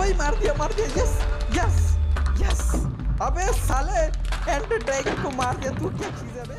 भाई मार दिया यस यस यस। अबे साले एंडर ड्रैगन को मार दिया, तू क्या चीज है बे।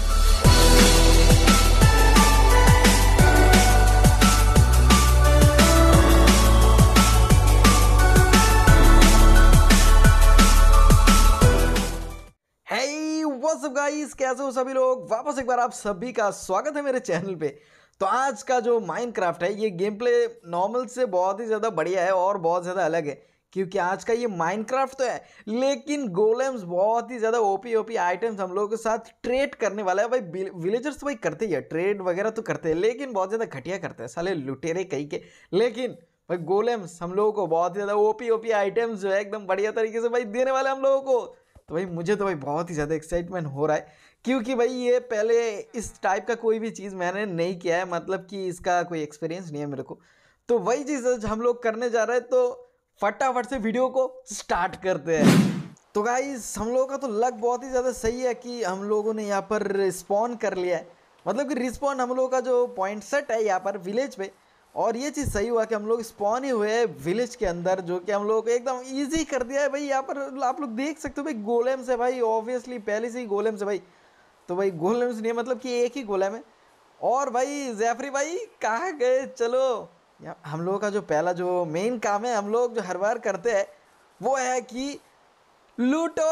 व्हाट्स अप गाइस, कैसे हो सभी लोग। वापस एक बार आप सभी का स्वागत है मेरे चैनल पे। तो आज का जो माइनक्राफ्ट है ये गेम प्ले नॉर्मल से बहुत ही ज़्यादा बढ़िया है और बहुत ज़्यादा अलग है, क्योंकि आज का ये माइनक्राफ्ट तो है लेकिन गोलेम्स बहुत ही ज़्यादा ओपी आइटम्स हम लोगों के साथ ट्रेड करने वाला है। भाई विलेजर्स तो भाई करते ही है, ट्रेड वगैरह तो करते हैं लेकिन बहुत ज़्यादा घटिया करते हैं साले लुटेरे कहीं के। लेकिन भाई गोलेम्स हम लोगों को बहुत ही ज़्यादा ओपी आइटम्स जो है एकदम बढ़िया तरीके से भाई देने वाले हम लोगों को। तो भाई मुझे तो भाई बहुत ही ज़्यादा एक्साइटमेंट हो रहा है, क्योंकि भाई ये पहले इस टाइप का कोई भी चीज़ मैंने नहीं किया है, मतलब कि इसका कोई एक्सपीरियंस नहीं है मेरे को। तो वही चीज़ हम लोग करने जा रहे हैं, तो फटाफट से वीडियो को स्टार्ट करते हैं। तो गाइस हम लोगों का तो लक बहुत ही ज़्यादा सही है कि हम लोगों ने यहाँ पर रिस्पॉन कर लिया है, मतलब कि रिस्पॉन हम लोगों का जो पॉइंट सेट है यहाँ पर विलेज पे। और ये चीज़ सही हुआ कि हम लोग स्पॉन ही हुए विलेज के अंदर, जो कि हम लोग को एकदम इजी कर दिया है। भाई यहाँ पर आप लोग देख सकते हो भाई गोलेम्स है भाई, ऑब्वियसली पहले से ही गोलेम्स है भाई। तो भाई गोलेम्स नहीं है, मतलब कि एक ही गोलेम है। और भाई जैफरी भाई कहाँ गए, चलो हम लोगों का जो पहला जो मेन काम है हम लोग जो हर बार करते हैं वो है कि लूटो।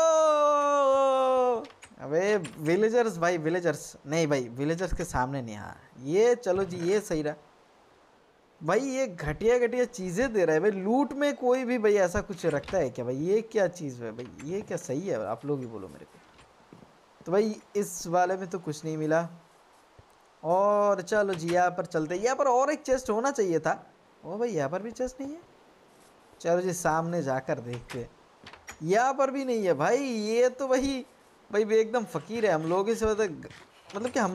अबे विलेजर्स भाई, विलेजर्स नहीं भाई, विलेजर्स के सामने नहीं। हाँ ये चलो जी, ये सही रहा भाई। ये घटिया चीज़ें दे रहा है भाई, लूट में कोई भी भाई ऐसा कुछ रखता है क्या भाई। ये क्या चीज़ है भाई, ये क्या सही है, आप लोग ही बोलो मेरे को। तो भाई इस वाले में तो कुछ नहीं मिला। और चलो जी यहाँ पर चलते, यहाँ पर और एक चेस्ट होना चाहिए था। ओ भाई यहाँ पर भी चेस्ट नहीं है, चलो जी सामने जाकर देखते। यहाँ पर भी नहीं है भाई, ये तो भाई भाई एकदम फ़कीर है हम लोग से, मतलब कि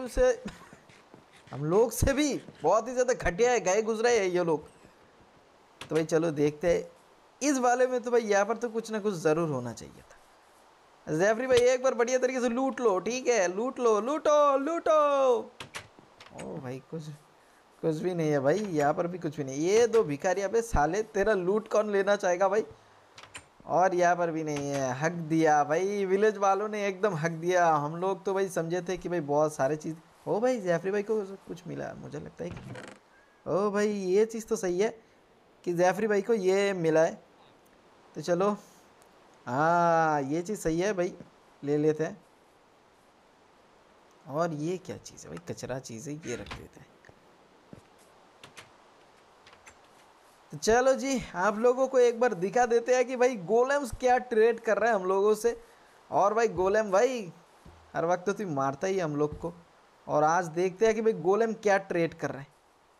हम लोग से भी बहुत ही ज़्यादा घटिया है, गए गुजरे है ये लोग। तो भाई चलो देखते हैं इस वाले में। तो भाई यहाँ पर तो कुछ ना कुछ ज़रूर होना चाहिए था। जैफरी भाई एक बार बढ़िया तरीके से लूट लो, ठीक है, लूट लो, लूटो लूटो। ओ भाई कुछ भी नहीं है भाई, यहाँ पर भी कुछ भी नहीं। ये दो भिखारी अबे साले, तेरा लूट कौन लेना चाहेगा भाई। और यहाँ पर भी नहीं है, हक दिया भाई विलेज वालों ने, एकदम हक दिया। हम लोग तो भाई समझे थे कि भाई बहुत सारे चीज़। ओ भाई जैफरी भाई को कुछ मिला मुझे लगता है कि, ओ भाई ये चीज़ तो सही है कि जैफरी भाई को ये मिला है। तो चलो हाँ ये चीज़ सही है भाई, ले लेते हैं। और ये क्या चीज़ है भाई, कचरा चीज़ है, ये रख देते हैं। तो चलो जी आप लोगों को एक बार दिखा देते हैं कि भाई गोलेम्स क्या ट्रेड कर रहा है हम लोगों से। और भाई गोलेम भाई हर वक्त तो तू मारता ही हम लोग को, और आज देखते हैं कि भाई गोलेम क्या ट्रेड कर रहा है।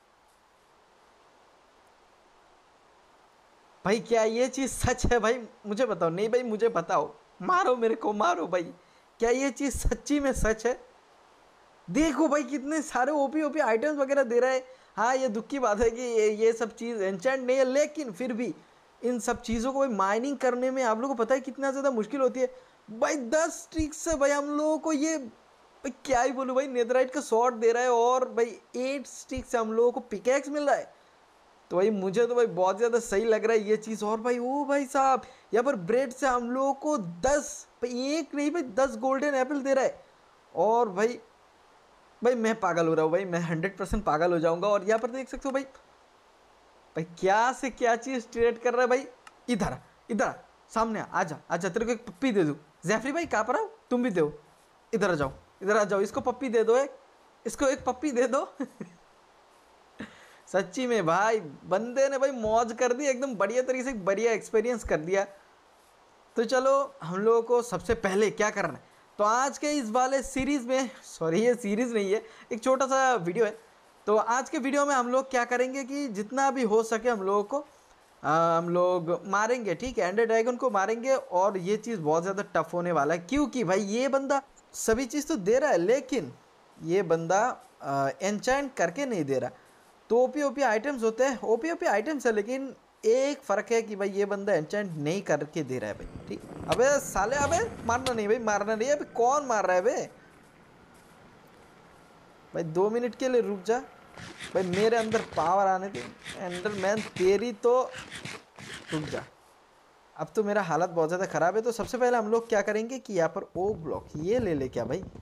भाई क्या ये चीज़ सच है भाई, मुझे बताओ। नहीं भाई मुझे बताओ, मारो मेरे को मारो भाई, क्या ये चीज़ सच्ची में सच है। देखो भाई कितने सारे ओपी आइटम्स वगैरह दे रहा है। हाँ ये दुख की बात है कि ये सब चीज़ एन्चेंट नहीं है, लेकिन फिर भी इन सब चीज़ों को भाई माइनिंग करने में आप लोगों को पता है कितना ज़्यादा मुश्किल होती है भाई। 10 स्टिक्स से भाई हम लोगों को ये भाई क्या ही बोलूँ भाई, नेदराइट का शॉर्ट दे रहा है, और भाई 8 स्टिक्स से हम लोगों को पिकैक्स मिल रहा है। तो भाई मुझे तो भाई बहुत ज़्यादा सही लग रहा है ये चीज़। और भाई ओ भाई साहब यहाँ पर ब्रेड से हम लोगों को 10 भाई, एक नहीं भाई 10 गोल्डन एप्पल दे रहा है। और भाई मैं पागल हो रहा हूँ भाई, मैं 100% पागल हो जाऊंगा। और यहाँ पर देख सकते हो भाई भाई क्या से क्या चीज़ ट्रेड कर रहा है भाई। इधर इधर सामने आजा आजा, तेरे को एक पप्पी दे दूँ। जैफरी भाई कहाँ पर आओ, तुम भी दो, इधर आ जाओ, इधर आ जाओ, इसको पप्पी दे दो, इसको एक पप्पी दे दो। सच्ची में भाई बंदे ने भाई मौज कर दी एकदम बढ़िया तरीके से, बढ़िया एक्सपीरियंस कर दिया। तो चलो हम लोगों को सबसे पहले क्या करना है, तो आज के इस वाले सीरीज़ में, सॉरी ये सीरीज़ नहीं है, एक छोटा सा वीडियो है। तो आज के वीडियो में हम लोग क्या करेंगे कि जितना भी हो सके हम लोगों को हम लोग मारेंगे, ठीक है, एंडर ड्रैगन को मारेंगे। और ये चीज़ बहुत ज़्यादा टफ होने वाला है, क्योंकि भाई ये बंदा सभी चीज़ तो दे रहा है लेकिन ये बंदा एन्चेंट करके नहीं दे रहा। तो ओपी आइटम्स होते हैं, ओपी आइटम्स है, लेकिन एक फ़र्क है कि भाई ये बंदा एन्चेंट नहीं करके दे रहा है भाई, ठीक। अबे साले अबे मारना नहीं भाई, मारना नहीं। अबे कौन मार रहा है बे भाई, 2 मिनट के लिए रुक जा भाई, मेरे अंदर पावर आने दे। एंडरमैन तेरी तो रुक जा, अब तो मेरा हालत बहुत ज़्यादा ख़राब है। तो सबसे पहले हम लोग क्या करेंगे कि यहाँ पर ओक ब्लॉक ये ले ले क्या भाई।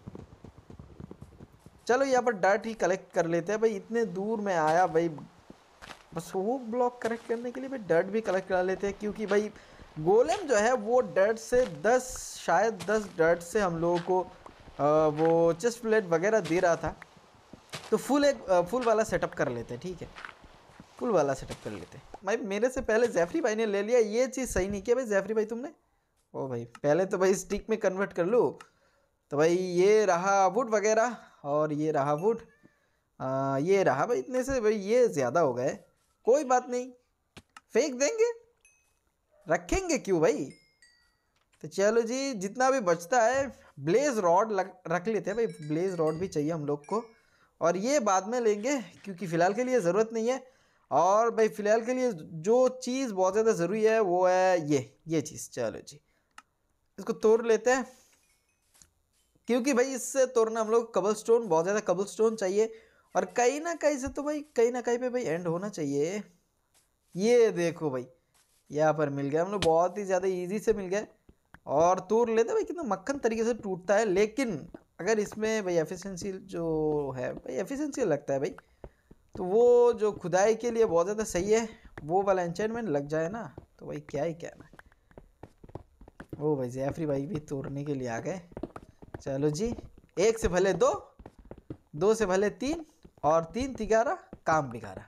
चलो यहाँ पर डर्ट ही कलेक्ट कर लेते हैं भाई, इतने दूर में आया भाई, बस ओक ब्लॉक कलेक्ट करने के लिए भाई डर्ट भी कलेक्ट करा लेते हैं। क्योंकि भाई गोलेम जो है वो डर्ट से 10 शायद 10 डर्ट से हम लोगों को वो चेस्ट प्लेट वगैरह दे रहा था। तो फुल वाला सेटअप कर लेते हैं, ठीक है, फुल वाला सेटअप कर लेते हैं भाई। मेरे से पहले जैफरी भाई ने ले लिया, ये चीज़ सही नहीं किया भाई जैफरी भाई तुमने। ओ भाई पहले तो भाई स्टिक में कन्वर्ट कर लो। तो भाई ये रहा वुड वगैरह और ये रहा वुड, ये रहा भाई। इतने से भाई ये ज़्यादा हो गए, कोई बात नहीं, फेंक देंगे, रखेंगे क्यों भाई। तो चलो जी, जितना भी बचता है ब्लेज रॉड रख लेते हैं भाई, ब्लेज रॉड भी चाहिए हम लोग को, और ये बाद में लेंगे क्योंकि फ़िलहाल के लिए ज़रूरत नहीं है। और भाई फ़िलहाल के लिए जो चीज़ बहुत ज़्यादा ज़रूरी है वो है ये चीज़। चलो जी, इसको तोड़ लेते हैं, क्योंकि भाई इससे तोड़ना हम लोग कबल स्टोन, बहुत ज़्यादा कबल स्टोन चाहिए। और कहीं ना कहीं से तो भाई कहीं ना कहीं पे भाई एंड होना चाहिए। ये देखो भाई यहाँ पर मिल गया हम लोग, बहुत ही ज़्यादा इजी से मिल गया। और तोड़ लेते भाई, कितना मक्खन तरीके से टूटता है। लेकिन अगर इसमें भाई एफिशिएंसी जो है भाई, एफिशिएंसी लगता है भाई, तो वो जो खुदाई के लिए बहुत ज़्यादा सही है, वो वाला एंचेंटमेंट लग जाए ना तो भाई क्या ही कहना है। ओ भाई जैफरी भाई भी तोड़ने के लिए आ गए। चलो जी, एक से भले दो, दो से भले तीन, और तीन तिगारा काम बिगाड़ा।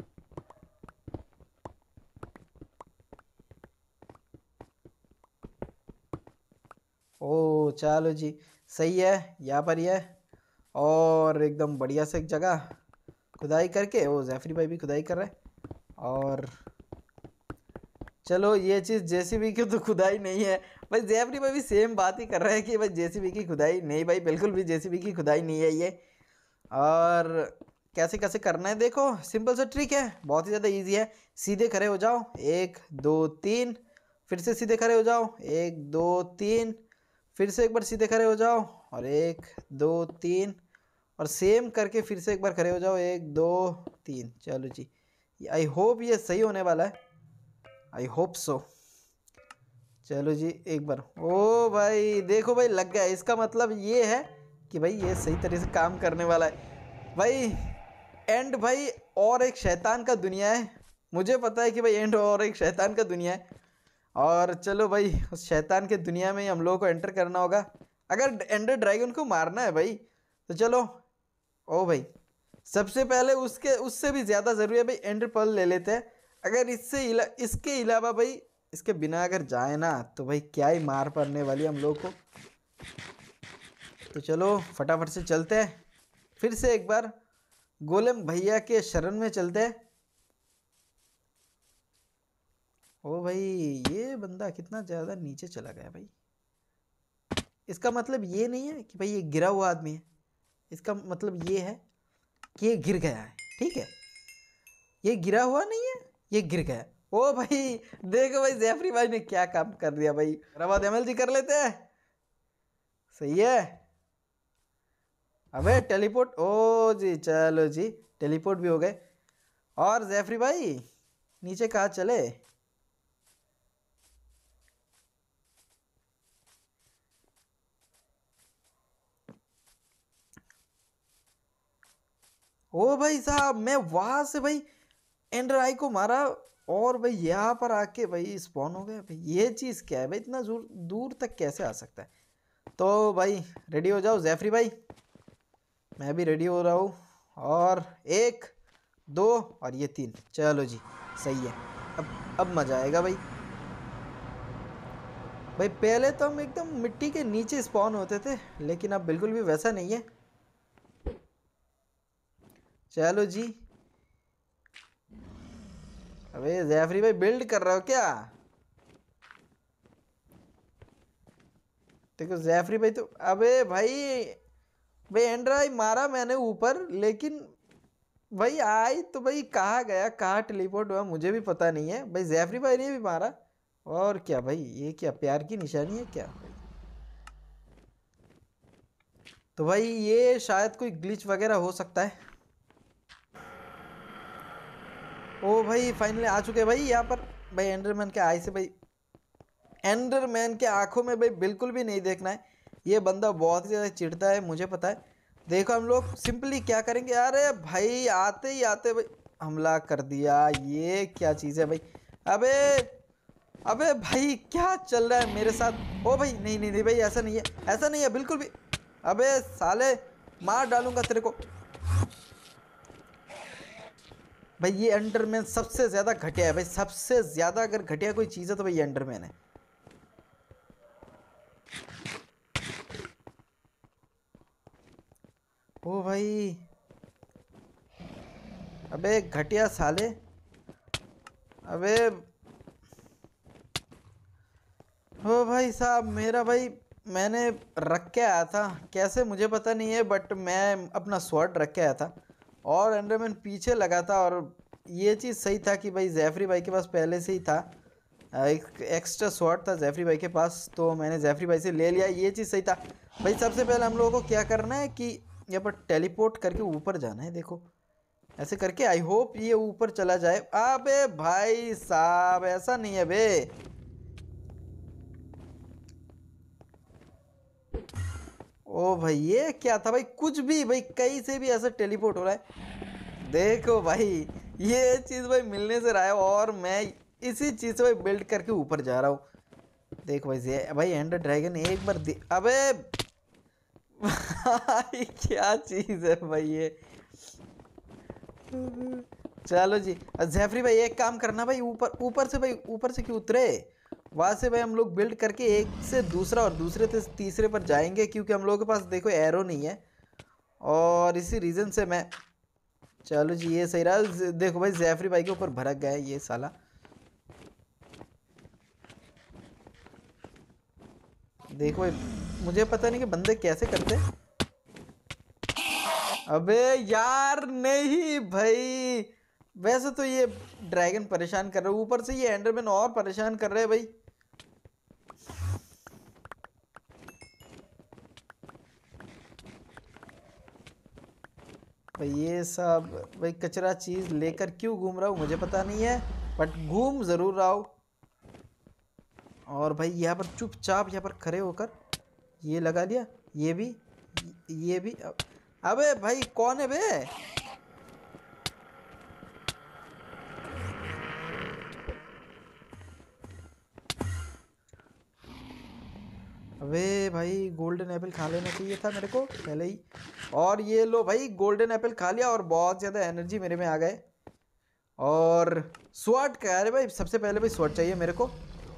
ओ चलो जी, सही है, यहाँ पर ही है। और एकदम बढ़िया से एक जगह खुदाई करके, वो जैफरी भाई भी खुदाई कर रहे हैं। और चलो ये चीज़ जेसीबी की तो खुदाई नहीं है भाई, जैफरी भाई भी सेम बात ही कर रहे हैं कि भाई जेसीबी की खुदाई नहीं भाई, बिल्कुल भी जेसीबी की खुदाई नहीं है ये। और कैसे कैसे करना है देखो, सिंपल सा ट्रिक है, बहुत ही ज़्यादा इजी है। सीधे खड़े हो जाओ, 1 2 3, फिर से सीधे खड़े हो जाओ, 1 2 3, फिर से एक बार सीधे खड़े हो जाओ, और 1 2 3, और सेम करके फिर से एक बार खड़े हो जाओ, 1 2 3। चलो जी, आई होप ये सही होने वाला है, आई होप सो। चलो जी एक बार, ओ भाई देखो भाई लग गया, इसका मतलब ये है कि भाई ये सही तरह से काम करने वाला है भाई। एंड भाई और एक शैतान का दुनिया है, मुझे पता है कि भाई एंड और एक शैतान का दुनिया है। और चलो भाई उस शैतान के दुनिया में ही हम लोगों को एंटर करना होगा, अगर एंडर ड्रैगन को मारना है भाई। तो चलो, ओ भाई सबसे पहले उसके उससे भी ज़्यादा ज़रूरी है भाई एंडर पर्ल ले लेते हैं। अगर इसके अलावा भाई इसके बिना अगर जाए ना तो भाई क्या ही मार पड़ने वाली है हम लोग को। तो चलो फटाफट से चलते हैं, फिर से एक बार गोलेम भैया के शरण में चलते हैं। ओ भाई ये बंदा कितना ज़्यादा नीचे चला गया भाई, इसका मतलब ये नहीं है कि भाई ये गिरा हुआ आदमी है, इसका मतलब ये है कि ये गिर गया है, ठीक है, ये गिरा हुआ नहीं है, ये गिर गया। ओ भाई देखो भाई जैफरी भाई ने क्या काम कर दिया भाई। रवाद एमएल जी कर लेते हैं, सही है। अबे टेलीपोर्ट, ओ जी चलो जी, टेलीपोर्ट भी हो गए। और जैफरी भाई नीचे कहाँ चले, ओ भाई साहब मैं वहां से भाई एंडर आई को मारा, और भाई यहाँ पर आके भाई स्पॉन हो गया भाई। ये चीज़ क्या है भाई, इतना दूर दूर तक कैसे आ सकता है। तो भाई रेडी हो जाओ जैफरी भाई, मैं भी रेडी हो रहा हूँ। और 1 2 और ये 3, चलो जी सही है। अब मज़ा आएगा भाई। भाई पहले तो हम एकदम मिट्टी के नीचे स्पॉन होते थे, लेकिन अब बिल्कुल भी वैसा नहीं है। चलो जी, अबे जैफरी भाई बिल्ड कर रहे हो क्या। देखो जैफरी भाई तो, अबे भाई भाई एंड्राई मारा मैंने ऊपर, लेकिन भाई आई तो भाई कहाँ गया, कहाँ टेलीपोर्ट हुआ मुझे भी पता नहीं है भाई। जैफरी भाई ने भी मारा, और क्या भाई ये क्या प्यार की निशानी है क्या। तो भाई ये शायद कोई ग्लिच वगैरह हो सकता है। ओ भाई फाइनली आ चुके हैं भाई यहाँ पर। भाई एंडरमैन के आई से भाई, एंडरमैन के आंखों में भाई बिल्कुल भी नहीं देखना है। ये बंदा बहुत ही ज़्यादा चिढ़ता है, मुझे पता है। देखो हम लोग सिंपली क्या करेंगे, अरे भाई आते ही आते भाई हमला कर दिया। ये क्या चीज़ है भाई। अबे अबे भाई क्या चल रहा है मेरे साथ। ओ भाई नहीं नहीं नहीं भाई, ऐसा नहीं है, ऐसा नहीं है बिल्कुल भी। अबे साले मार डालूंगा तेरे को। भाई ये एंडरमैन सबसे ज्यादा घटिया है भाई, सबसे ज्यादा अगर घटिया कोई चीज है तो भाई ये एंडरमैन है। ओ भाई अबे घटिया साले। अबे ओ भाई साहब मेरा भाई, मैंने रख के आया था कैसे मुझे पता नहीं है, बट मैं अपना स्वॉर्ड रख के आया था और एंडरमैन पीछे लगा था। और ये चीज़ सही था कि भाई जैफरी भाई के पास पहले से ही था, एक एक्स्ट्रा स्वॉर्ड था जैफरी भाई के पास, तो मैंने जैफरी भाई से ले लिया। ये चीज़ सही था भाई। सबसे पहले हम लोगों को क्या करना है कि यहाँ पर टेलीपोर्ट करके ऊपर जाना है। देखो ऐसे करके, आई होप ये ऊपर चला जाए। अबे भाई साहब ऐसा नहीं है बे। ओ भाई ये क्या था भाई, कुछ भी भाई कहीं से भी ऐसा टेलीपोर्ट हो रहा है। देखो भाई ये चीज़ भाई मिलने से रहा है और मैं इसी चीज़ से भाई बिल्ड करके ऊपर जा रहा हूँ। देखो भाई भाई एंडर ड्रैगन एक बार अबे भाई क्या चीज़ है भाई ये। चलो जी जैफरी भाई एक काम करना भाई, ऊपर ऊपर से भाई, ऊपर से क्यों उतरे, वहां से भाई हम लोग बिल्ड करके एक से दूसरा और दूसरे से तीसरे पर जाएंगे, क्योंकि हम लोगों के पास देखो एरो नहीं है और इसी रीज़न से मैं। चलो जी ये सही रहा। देखो भाई जैफरी भाई के ऊपर भड़क गया है ये साला। देखो भाई मुझे पता नहीं कि बंदे कैसे करते। अबे यार नहीं भाई, वैसे तो ये ड्रैगन परेशान कर रहे हैं, ऊपर से ये एंडरमैन और परेशान कर रहे हैं भाई। भाई ये सब भाई कचरा चीज लेकर क्यों घूम रहा हूँ मुझे पता नहीं है, बट घूम जरूर रहा हूँ। और भाई यहाँ पर चुपचाप यहाँ पर खड़े होकर ये लगा लिया, ये भी अबे भाई कौन है बे। अबे भाई गोल्डन एप्पल खा लेना चाहिए था मेरे को पहले ही। और ये लो भाई गोल्डन एप्पल खा लिया और बहुत ज़्यादा एनर्जी मेरे में आ गए। और स्वॉर्ड क्या है भाई, सबसे पहले भाई स्वॉर्ड चाहिए मेरे को।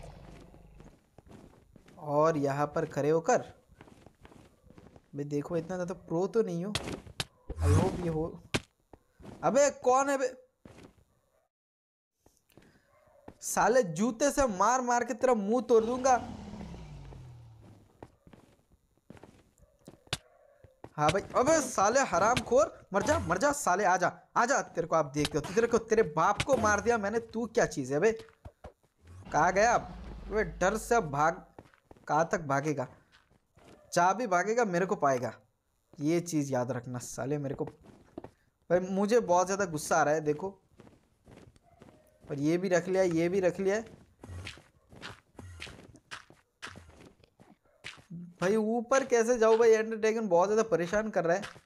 और यहाँ पर खड़े होकर भाई देखो इतना ज़्यादा प्रो तो नहीं हो, आई होप ये हो। अबे कौन है बे, साले जूते से मार मार के तेरा मुंह तोड़ दूंगा। हाँ भाई अबे साले हराम खोर, मर जा साले, आजा आजा, तेरे को आप देखते हो, तेरे को तेरे बाप को मार दिया मैंने, तू क्या चीज़ है बे। कहाँ गया अब वे, डर से भाग, कहाँ तक भागेगा, जहाँ भी भागेगा मेरे को पाएगा। ये चीज़ याद रखना साले मेरे को। भाई मुझे बहुत ज़्यादा गुस्सा आ रहा है देखो। और ये भी रख लिया, ये भी रख लिया। भाई ऊपर कैसे जाऊँ भाई, एंडर ड्रैगन बहुत ज़्यादा परेशान कर रहा है।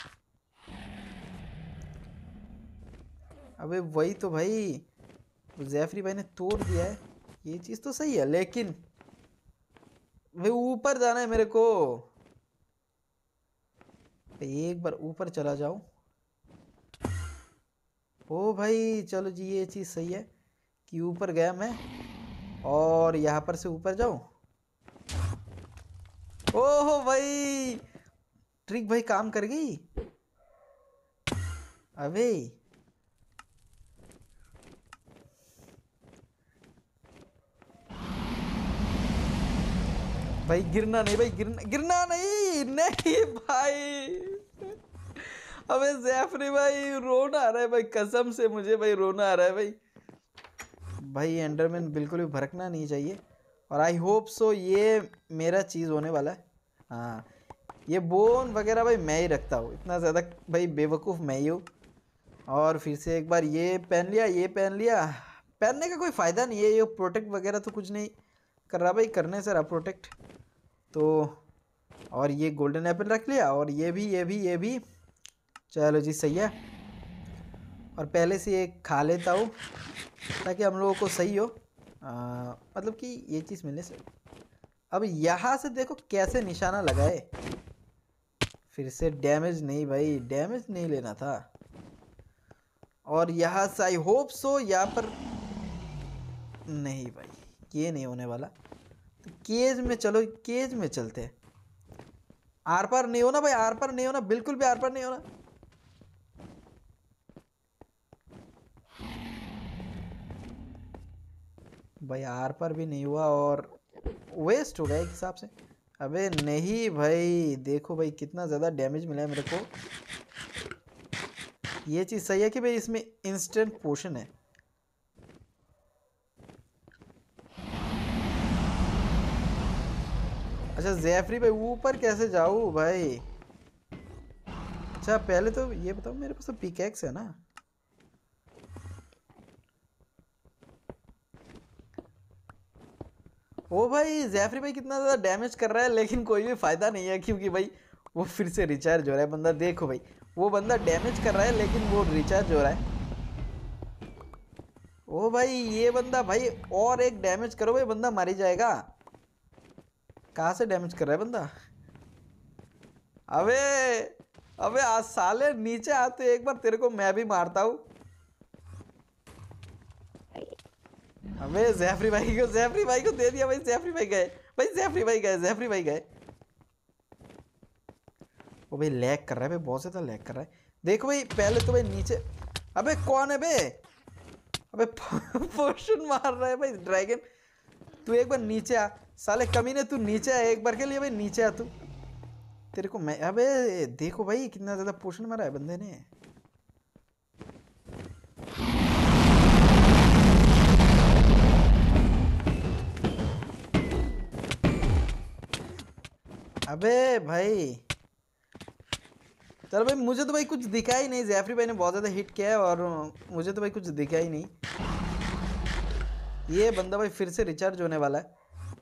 अबे वही तो भाई, जैफरी भाई ने तोड़ दिया है, ये चीज़ तो सही है, लेकिन भाई ऊपर जाना है मेरे को। एक बार ऊपर चला जाऊं। ओ भाई चलो जी ये चीज़ सही है कि ऊपर गया मैं और यहाँ पर से ऊपर जाऊं। ओहो भाई ट्रिक भाई काम कर गई। अबे भाई गिरना नहीं भाई, गिरना नहीं नहीं भाई। अबे जैफरी भाई रोना आ रहा है भाई, कसम से मुझे भाई रोना आ रहा है भाई। भाई एंडरमैन बिल्कुल भी भड़कना नहीं चाहिए और आई होप सो ये मेरा चीज़ होने वाला है। हाँ ये बोन वगैरह भाई मैं ही रखता हूँ, इतना ज़्यादा भाई बेवकूफ़ मैं ही हूँ। और फिर से एक बार ये पहन लिया, ये पहन लिया। पहनने का कोई फ़ायदा नहीं है, ये प्रोटेक्ट वगैरह तो कुछ नहीं कर रहा भाई, करने से रहा प्रोटेक्ट तो। और ये गोल्डन एप्पल रख लिया, और ये भी चलो जी सही है। और पहले से ये खा लेता हूँ ताकि हम लोगों को सही हो, मतलब कि ये चीज़ मिलने से। अब यहाँ से देखो कैसे निशाना लगाए, फिर से डैमेज नहीं भाई, डैमेज नहीं लेना था। और यहाँ से आई होप सो यहाँ पर नहीं भाई, ये नहीं होने वाला। तो केज में चलो, केज में चलते हैं। आर पार नहीं होना भाई, आर पार नहीं होना, बिल्कुल भी आर पार नहीं होना। भाई आर पार भी नहीं हुआ और वेस्ट हो गया एक हिसाब से। अबे नहीं भाई, देखो भाई कितना ज़्यादा डैमेज मिला है मेरे को। ये चीज़ सही है कि भाई इसमें इंस्टेंट पोशन है। अच्छा जैफरी भाई ऊपर कैसे जाऊँ भाई? अच्छा पहले तो ये बताओ, मेरे पास तो पिकैक्स है ना। ओ भाई जैफरी भाई कितना ज़्यादा डैमेज कर रहा है, लेकिन कोई भी फ़ायदा नहीं है क्योंकि भाई वो फिर से रिचार्ज हो रहा है बंदा। देखो भाई वो बंदा डैमेज कर रहा है लेकिन वो रिचार्ज हो रहा है। ओ भाई ये बंदा भाई, और एक डैमेज करो भाई, बंदा मार ही जाएगा। कहाँ से डैमेज कर रहा है बंदा? अबे अबे आज साले नीचे आते, एक बार तेरे को मैं भी मारता हूँ। अबे जैफरी भाई को दे दिया भाई, जैफरी भाई गए भाई, जैफरी भाई गए। वो भाई लैग कर रहा है भाई, बहुत ज़्यादा लैग कर रहा है। देखो भाई पहले तो भाई नीचे, अबे कौन है बे? अबे पोशन मार रहा है भाई ड्रैगन। तू एक बार नीचे आ साले कमीने, तू नीचे आ एक बार के लिए भाई, नीचे आ तू। तेरे को मैं, अबे देखो भाई कितना ज़्यादा पोशन मारा है बंदे ने। अबे भाई चलो भाई, मुझे तो भाई कुछ दिखा ही नहीं। जैफरी भाई ने बहुत ज़्यादा हिट किया है और मुझे तो भाई कुछ दिखा ही नहीं। ये बंदा भाई फिर से रिचार्ज होने वाला है।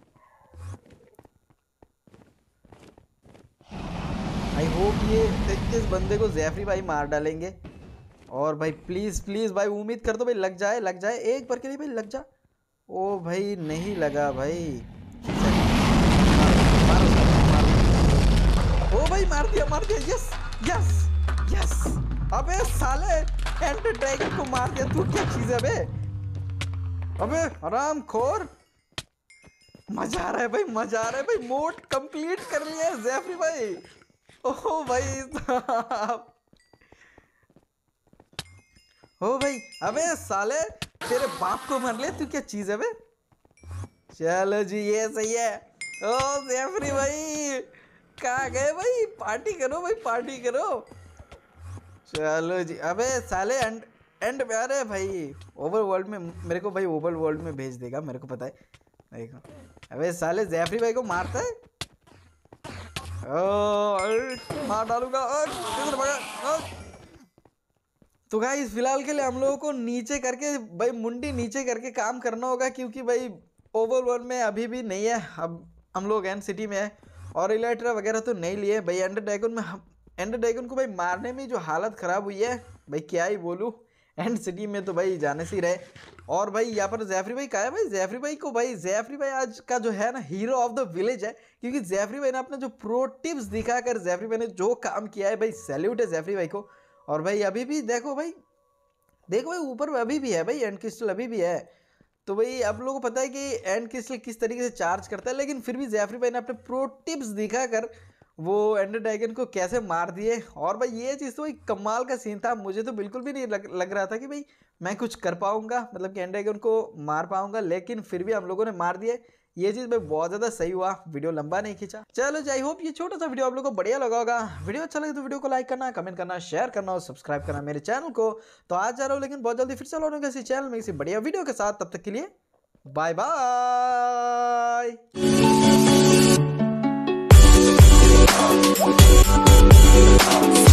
आई होप ये इस बंदे को जैफरी भाई मार डालेंगे। और भाई प्लीज़ प्लीज़ भाई उम्मीद कर दो भाई, लग जाए एक बार के लिए भाई, लग जा। ओ भाई नहीं लगा भाई। ओ भाई मार दिया, यस यस यस। अबे साले एंड ड्रैगन को मार दिया, तू क्या चीज है बे? अबे आराम खोर, मजा आ रहा है भाई, मजा आ रहा है भाई। मोड कंप्लीट कर लिया है जैफरी भाई। ओह भाई साहब, ओ भाई अबे साले तेरे बाप को मार ले, तू क्या चीज है बे? चलो जी ये सही है। ओ जैफरी भाई कहाँ गए भाई? पार्टी करो भाई, पार्टी करो। चलो जी। अबे साले एंड पे आ रहे भाई, ओवर वर्ल्ड में मेरे को भाई, ओवर वर्ल्ड में भेज देगा मेरे को पता है। देखो अबे साले जैफरी भाई को मारता है। ओ मार डालूंगा। तो गाइस फिलहाल के लिए हम लोगों को नीचे करके भाई, मुंडी नीचे करके काम करना होगा क्योंकि भाई ओवर वर्ल्ड में अभी भी नहीं है। अब हम लोग एंड सिटी में है और इलेक्ट्रा वगैरह तो नहीं लिए भाई। एंडर ड्रैगन में एंडर ड्रैगन को भाई मारने में जो हालत ख़राब हुई है भाई, क्या ही बोलूँ। एंड सिटी में तो भाई जाने से ही रहे। और भाई यहाँ पर जैफरी भाई कहा है भाई, जैफरी भाई को भाई, जैफरी भाई आज का जो है ना हीरो ऑफ द विलेज है, क्योंकि जैफरी भाई ने अपना जो प्रो टिप्स दिखाकर जैफरी भाई ने जो काम किया है भाई, सैल्यूट है जैफरी भाई को। और भाई अभी भी देखो भाई ऊपर अभी भी है भाई, एंड क्रिस्टल अभी भी है। तो भाई आप लोगों को पता है कि एंड क्रिस्टल किस तरीके से चार्ज करता है, लेकिन फिर भी जैफरी भाई ने अपने प्रो टिप्स दिखाकर वो एंडर ड्रैगन को कैसे मार दिए। और भाई ये चीज़ तो भाई कमाल का सीन था। मुझे तो बिल्कुल भी नहीं लग रहा था कि भाई मैं कुछ कर पाऊंगा, मतलब कि एंडर ड्रैगन को मार पाऊंगा, लेकिन फिर भी हम लोगों ने मार दिए। ये चीज़ भाई बहुत ज़्यादा सही हुआ, वीडियो लंबा नहीं खींचा। चलो आई होप ये छोटा सा वीडियो आप लोगों को बढ़िया लगा होगा। वीडियो अच्छा लगे तो वीडियो को लाइक करना, कमेंट करना, शेयर करना और सब्सक्राइब करना मेरे चैनल को। तो आज जा रहा हूँ लेकिन बहुत जल्दी फिर से लौटूंगा किसी चैनल में किसी बढ़िया वीडियो के साथ। तब तक के लिए बाय बाय।